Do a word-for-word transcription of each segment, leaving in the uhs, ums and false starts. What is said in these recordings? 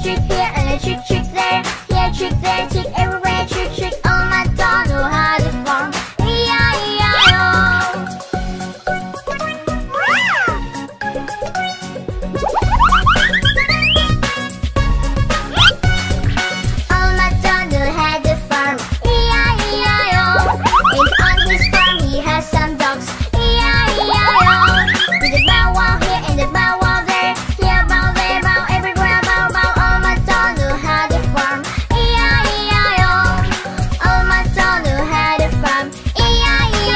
trick here and a trick trick there. Here trick there, trick everywhere, trick trick. Old MacDonald had a farm. E I E I O. Old MacDonald had a farm. E I E I O. And on his farm he has some dogs. E I E I O. With a bow wow here and a bow wow there. Here bow there bow everywhere bow bow. Old MacDonald had a farm. E I E I O. Old MacDonald had a farm. E I E I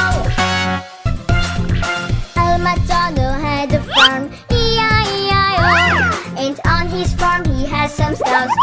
O. Old MacDonald had a farm. E I E I O. And on his farm he has some dogs.